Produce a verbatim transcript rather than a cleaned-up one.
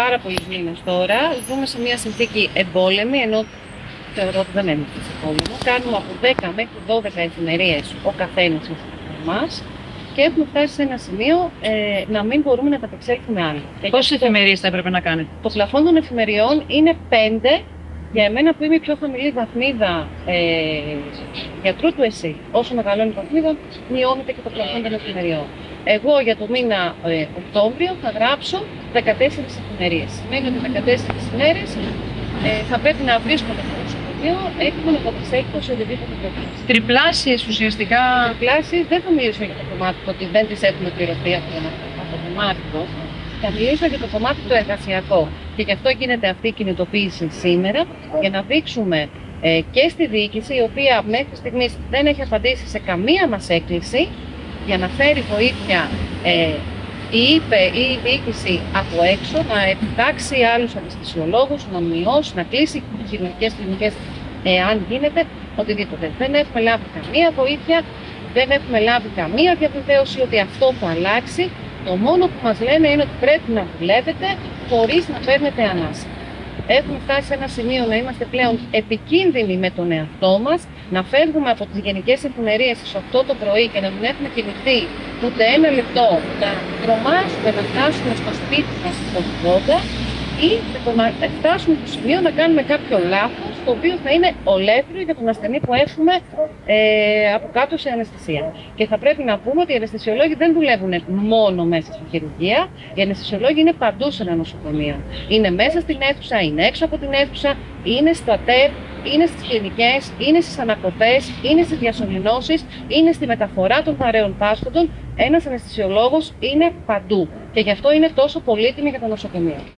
πάρα πολλούς μήνες τώρα. Ζούμε σε μια συνθήκη εμπόλεμη, ενώ θεωρώ ότι δεν είμαστε σε πόλεμο. Κάνουμε από δέκα μέχρι δώδεκα εφημερίες ο καθένας μας και έχουμε φτάσει σε ένα σημείο ε, να μην μπορούμε να κατεξέλθουμε άλλο. Πόσες εφημερίες θα έπρεπε να κάνετε? Το πλαφόν των εφημεριών είναι πέντε. Για εμένα που είμαι η πιο χαμηλή βαθμίδα ε, γιατρού του ΕΣΥ, όσο μεγαλώνει η βαθμίδα, μειώνεται και το πλαφόν των εφημεριών. Εγώ για το μήνα ε, Οκτώβριο θα γράψω δεκατέσσερις εφημερίες. Σημαίνει ότι δεκατέσσερις ημέρες ε, θα πρέπει να βρίσκομαι στο νοσοκομείο έτοιμο να κατεξέλθω σε οτιδήποτε προπλήσει. Τριπλάσιες ουσιαστικά. Τριπλάσιες, δεν θα μιλήσω για το κομμάτι το ότι δεν τις έχουμε πληρωθεί από το κομμάτι το. Θα μιλήσω για το κομμάτι το εργασιακό. Και γι' αυτό γίνεται αυτή η κινητοποίηση σήμερα, για να δείξουμε ε, και στη διοίκηση, η οποία μέχρι στιγμής δεν έχει απαντήσει σε καμία μας έκκληση για να φέρει βοήθεια ε, η ΙΠΕ ή η διοίκηση από έξω, να επιτάξει άλλους αναισθησιολόγους, να μειώσει, να κλείσει χειρουργικές κλινικές εάν γίνεται, οτιδήποτε. Δεν έχουμε λάβει καμία βοήθεια, δεν έχουμε λάβει καμία διαβεβαίωση ότι αυτό θα αλλάξει. Το μόνο που μας λένε είναι ότι πρέπει να δουλεύετε χωρίς να παίρνετε ανάσα. Έχουμε φτάσει σε ένα σημείο να είμαστε πλέον επικίνδυνοι με τον εαυτό μας, να φεύγουμε από τις γενικές εφημερίες στις οκτώ το πρωί και να μην έχουμε κινηθεί ούτε ένα λεπτό, να τρομάζουμε να φτάσουμε στο σπίτι μας στο ογδόντα ή να φτάσουμε στο σημείο να κάνουμε κάποιο λάθος, το οποίο θα είναι ολέθριο για τον ασθενή που έχουμε ε, από κάτω σε αναισθησία. Και θα πρέπει να πούμε ότι οι αναισθησιολόγοι δεν δουλεύουν μόνο μέσα στη χειρουργία. Οι αναισθησιολόγοι είναι παντού σε ένα νοσοκομείο. Είναι μέσα στην αίθουσα, είναι έξω από την αίθουσα, είναι στα ΤΕΠ, είναι στις κλινικές, είναι στις ανακοπές, είναι στις διασωληνώσεις, είναι στη μεταφορά των βαρέων πάσχοντων. Ένας αναισθησιολόγος είναι παντού. Και γι' αυτό είναι τόσο πολύτιμη για το νοσοκομείο.